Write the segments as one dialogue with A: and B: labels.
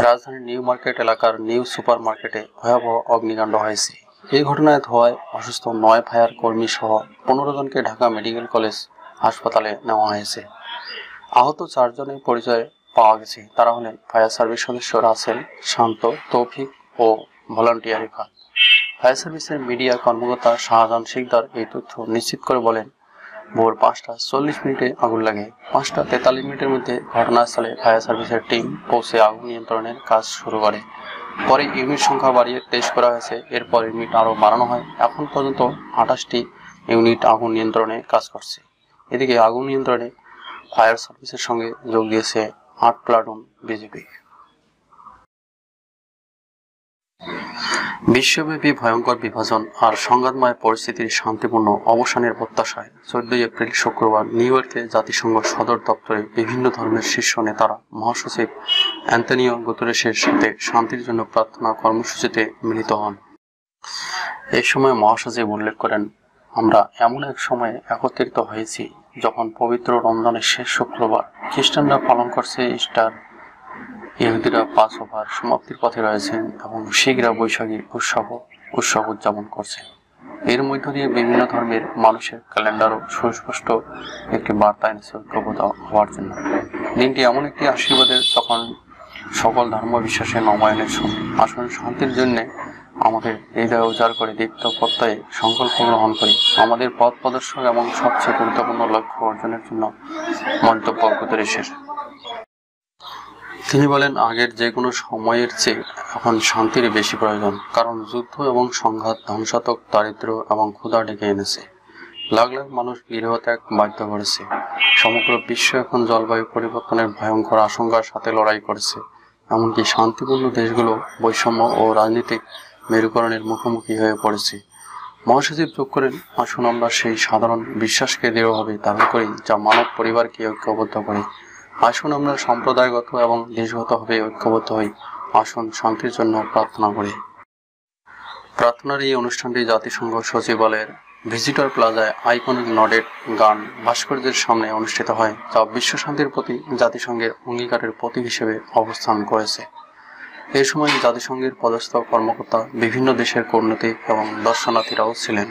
A: রাজধানীর new market এলাকার new super মার্কেটে ভয়াবহ অগ্নিকাণ্ড হয়েছে। এই ঘটনায় ধোঁয়ায় অসুস্থ 9 ফায়ার কর্মী সহ 15 জনকে ঢাকা মেডিকেল কলেজ হাসপাতালে নেওয়া হয়েছে। আহত 4 জনের পরিচয় পাওয়া গেছে। তারা হলেন ফায়ার সার্ভিস সদস্য রাসেল, শান্ত, তৌফিক ও ভলান্টিয়ার ইফাত। ফায়ার সার্ভিসের মিডিয়া কর্মকর্তা শাহজাহান শিকদার এই তথ্য নিশ্চিত করে বলেন, ভোর 5টা 40 মিনিটে আগুন লাগে। 5টা 43 মিনিটের মধ্যে ঘটনাস্থলে ফায়ার সার্ভিসের টিম পৌঁছে আগুন নিয়ন্ত্রণের কাজ শুরু করে। পরে ইউনিট সংখ্যা বাড়িয়ে 23 করা হয়েছে। এরপর ইউনিট আরও বাড়ানো হয়। এখন পর্যন্ত 28টি ইউনিট আগুন নিয়ন্ত্রণে কাজ করছে। এদিকে আগুন নিয়ন্ত্রণে ফায়ার সার্ভিসের সঙ্গে যোগ দিয়েছে 8 প্লাটুন বিজিবি। বিশ্বব্যাপী ভয়ঙ্কর বিভাজন আর সংঘাতময় পরিস্থিতির শান্তিপূর্ণ অবসানের প্রত্যাশায় 14 এপ্রিল শুক্রবার নিউ ইয়র্কে জাতিসংঘ সদর দপ্তরে বিভিন্ন ধর্মের শীর্ষ নেতারা মহাসচিব অ্যান্তনিও গুতেরেসের সাথে শান্তির জন্য প্রার্থনা কর্মসূচিতে মিলিত হন। এই সময় মহাসচিব উল্লেখ করেন, আমরা এমন এক সময়ে একত্রিত হয়েছি যখন পবিত্র রমজানের শেষ শুক্রবার, খ্রিস্টানরা পালন করছে ইস্টার, ইহুদিরা পাসওভার সমাপ্তির পথে রয়েছেন এবং শিখরা বৈশাখী উৎসব উদযাপন করছেন। এর মধ্য দিয়ে বিভিন্ন ধর্মের মানুষের ক্যালেন্ডারও সুস্পষ্ট একটি বার্তা এনেছে ঐক্যবদ্ধ হওয়ার জন্য। দিনটি এমন একটি আশীর্বাদের তখন সকল ধর্ম বিশ্বাসের নবায়নের সময়। আসুন শান্তির জন্য আমাদের হৃদয় উজাড় করে দীপ্ত প্রত্যয়ে সংকল্প গ্রহণ করি আমাদের পথ প্রদর্শক এবং সবচেয়ে গুরুত্বপূর্ণ লক্ষ্য অর্জনের জন্য। মন্তব্য গুতেরেসের। তিনি বলেন, আগের যে কোনো সময়ের চেয়ে এখন শান্তির বেশি প্রয়োজন, কারণ যুদ্ধ এবং সংঘাত ধ্বংসাত্মক দারিদ্র এবং ক্ষুধা ডেকে এনেছে। লাখ লাখ মানুষ গৃহত্যাগ বাধ্য করেছে। সমগ্র বিশ্ব এখন জলবায়ু পরিবর্তনের ভয়ঙ্কর আশঙ্কার সাথে লড়াই করেছে। এমনকি শান্তিপূর্ণ দেশগুলো বৈষম্য ও রাজনৈতিক মেরুকরণের মুখোমুখি হয়ে পড়েছে। মহাসচিব যোগ করেন, আসুন আমরা সেই সাধারণ বিশ্বাসকে দৃঢ়ভাবে দাবি করি যা মানব পরিবারকে ঐক্যবদ্ধ করে। আসুন আমরা সম্প্রদায়গত এবং দেশগতভাবে ঐক্যবদ্ধ হই। আসুন শান্তির জন্য প্রার্থনা করি। প্রার্থনার এই অনুষ্ঠানটি জাতিসংঘ সচিবালয়ের ভিজিটর প্লাজায় আইকনিক নডেড গান ভাস্কর্যের সামনে অনুষ্ঠিত হয়, যা বিশ্ব শান্তির প্রতি জাতিসংঘের অঙ্গীকারের প্রতীক হিসেবে অবস্থান করেছে। এই সময় জাতিসংঘের পদস্থ কর্মকর্তা, বিভিন্ন দেশের কূটনীতিক এবং দর্শনার্থীরাও ছিলেন।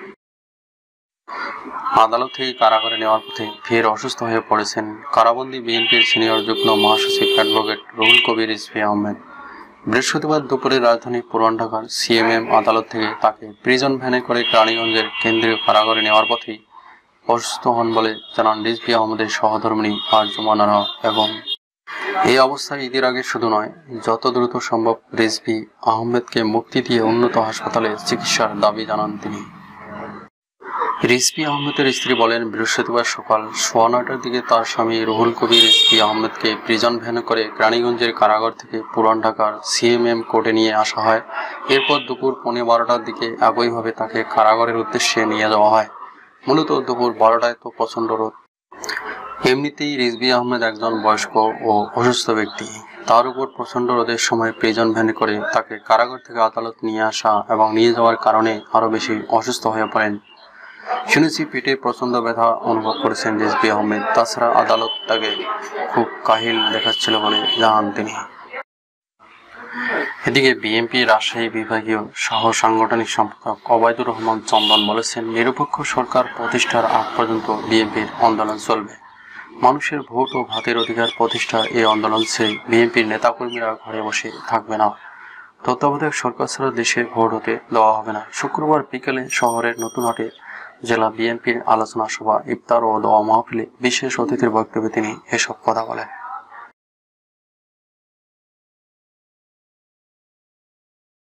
A: আদালত থেকে কারাগারে নেওয়ার পথে ফের অসুস্থ হয়ে পড়েছেন কারাবন্দী বিএনপির সিনিয়র যুগ্ম মহাসচিব অ্যাডভোকেট রুহুল কবির রিজভী আহমেদ। বৃহস্পতিবার দুপুরে রাজধানী পুরান ঢাকার সিএমএম আদালত থেকে তাকে প্রিজন ভ্যানে করে রানীগঞ্জের কেন্দ্রীয় কারাগারে নেওয়ার পথেই অসুস্থ হন বলে জানান রিজভী আহমেদের সহধর্মিণী আরজুমানারা। এবং এই অবস্থায় ঈদের আগে শুধু নয়, যত দ্রুত সম্ভব রিজভী আহমেদকে মুক্তি দিয়ে উন্নত হাসপাতালে চিকিৎসার দাবি জানান তিনি। রিজভী আহমেদের স্ত্রী বলেন, বৃহস্পতিবার সকাল 9:15টার দিকে তার স্বামী রুহুল কবির রিজভী আহমেদকে প্রিজন ভ্যানে করে রানীগঞ্জের কারাগার থেকে পুরান ঢাকার সিএমএম কোর্টে নিয়ে আসা হয়। এরপর দুপুর 12:15টার দিকে একইভাবে তাকে কারাগারের উদ্দেশ্যে নিয়ে যাওয়া হয়। মূলত দুপুর 12টায় তো প্রচণ্ড রোদ। এমনিতেই রিজভী আহমেদ একজন বয়স্ক ও অসুস্থ ব্যক্তি। তার উপর প্রচণ্ড রোদের সময় প্রিজন ভ্যানে করে তাকে কারাগার থেকে আদালত নিয়ে আসা এবং নিয়ে যাওয়ার কারণে আরও বেশি অসুস্থ হয়ে পড়েন। শুনেছি পেটে প্রচণ্ড ব্যথা অনুভব করেছেন রিজভী আহমেদ। তাছাড়া আদালত তাকে খুব কাহিল দেখাচ্ছিল বলে জানান তিনি। এদিকে বিএনপি রাজশাহী বিভাগীয় সহ সাংগঠনিক সম্পাদক ওবায়দুর রহমান চন্দন বলেছেন, নিরপেক্ষ সরকার প্রতিষ্ঠার আগ পর্যন্ত বিএনপির আন্দোলন চলবে। মানুষের ভোট ও ভাতের অধিকার প্রতিষ্ঠার এই আন্দোলন ছেড়ে বিএনপির নেতাকর্মীরা ঘরে বসে থাকবে না। তত্ত্বাবধায়ক সরকার ছাড়া দেশে ভোট হতে দেওয়া হবে না। শুক্রবার বিকেলে শহরের নতুনহাটে জেলা বিএনপির আলোচনা সভা, ইফতার ও দোয়া মাহফিলে বিশেষ অতিথির বক্তব্যে তিনি এসব কথা বলেন।